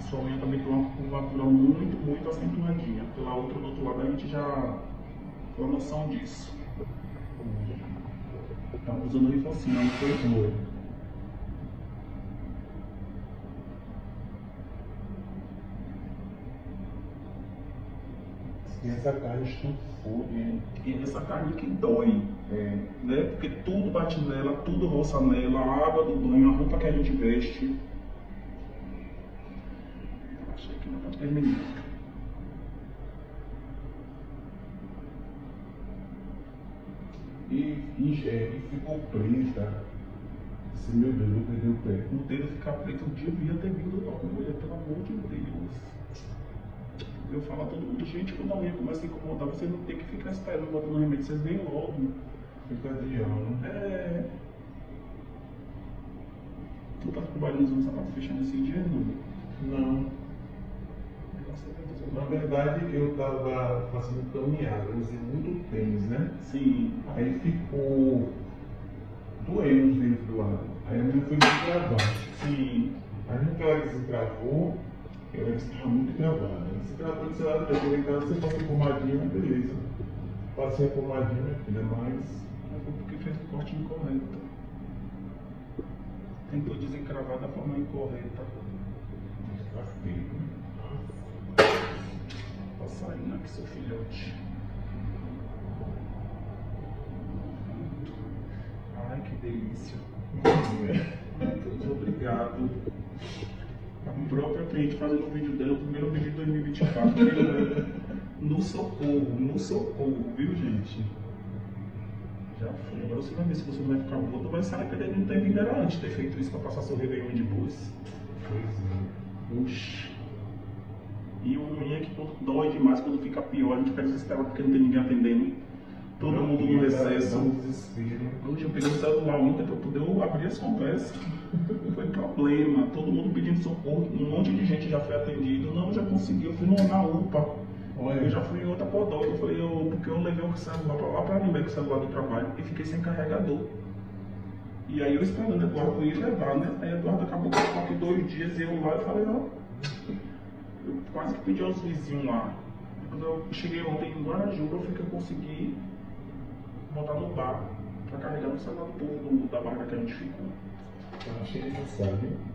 sua unha também tem uma curvatura muito acentuadinha. Pela outra, do outro lado, a gente já tem uma noção disso. Tá usando Rifancina, não foi? Foi. E essa carne estufou, E essa carne que dói, né? Porque tudo bate nela, tudo roça nela, a água do banho, a roupa que a gente veste. Achei que não tá terminando. E ficou preta. Esse meu Deus, eu perdi o pé. O dedo ficar preto, eu devia ter vindo logo, mulher, pelo amor de Deus. Eu falo a todo mundo, gente, quando a unha começa a incomodar, você não tem que ficar esperando botando remédio, vocês vêm logo. Fica adiando. Tu tá trabalhando usando sapato fechando esse dia, não? Não. Na verdade, eu tava fazendo caminhada, eu usei muito tênis, né? Sim. Aí ficou doendo os dedos do lado. Aí a minha foi destravar. Sim. Aí no que ela desencravou, ela estava muito gravada. Desencravou desse lado, eu cheguei em casa, você passa a pomadinha, beleza. Passei a pomadinha, minha filha, mas Foi porque fez o corte incorreto. Tentou desencravar da forma incorreta. tá feio. Tá saindo aqui, seu filhote. Ai, que delícia. Muito obrigado. A própria cliente fazendo o vídeo dela, o primeiro vídeo de 2024. No socorro, viu, gente? Já foi. Agora você vai ver se você não vai ficar gordo, vai sair perdendo um tempo ainda antes de ter feito isso pra passar seu Réveillon depois. Pois é. Oxi. E o ruim é que dói demais quando fica pior, a gente fica desesperado porque não tem ninguém atendendo. Todo mundo no recesso. Hoje eu peguei o celular ontem para poder abrir as conversas. Foi problema, todo mundo pedindo socorro, um monte de gente já foi atendido. Não, já consegui, eu fui na UPA. Eu já fui em outra podóloga, eu falei, porque eu levei o celular para lá para Limber, com o celular do trabalho, e fiquei sem carregador. E aí eu esperando Eduardo ir levar, né? Aí Eduardo acabou com aqui 2 dias e eu lá e falei, ó. Eu quase que pedi aos vizinhos lá. Quando eu cheguei ontem em Guarajuba, foi que eu consegui botar no bar para carregar no celular do povo da barra que a gente ficou. Tá cheio de sabe?